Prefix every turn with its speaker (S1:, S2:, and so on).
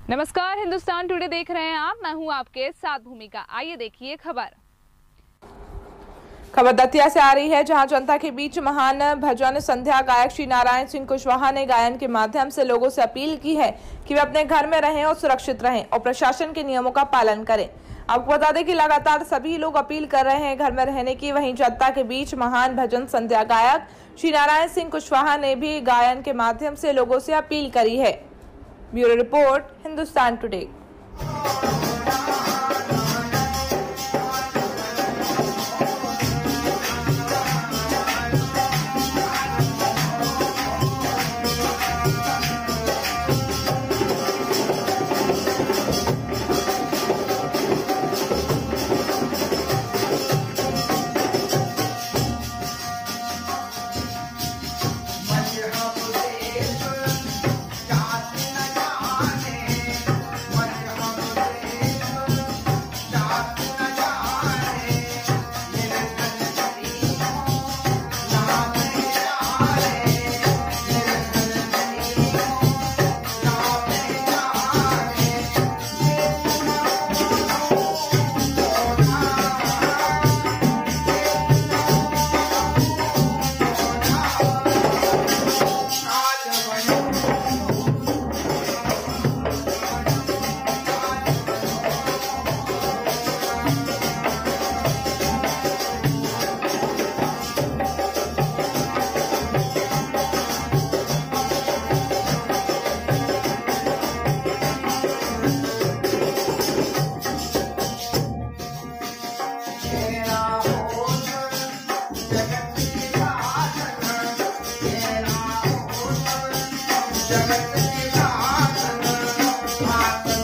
S1: नमस्कार, हिंदुस्तान टुडे देख रहे हैं आप। मैं हूं आपके साथ भूमिका। आइए देखिए खबर
S2: दतिया से आ रही है, जहां जनता के बीच महान भजन संध्या गायक श्री नारायण सिंह कुशवाहा ने गायन के माध्यम से लोगों से अपील की है कि वे अपने घर में रहें और सुरक्षित रहें और प्रशासन के नियमों का पालन करें। आपको बता दें कि लगातार सभी लोग अपील कर रहे हैं घर में रहने की। वहीं जनता के बीच महान भजन संध्या गायक श्री नारायण सिंह कुशवाहा ने भी गायन के माध्यम से लोगों से अपील करी है। Bureau report, Hindustan today.
S3: जगत के साथ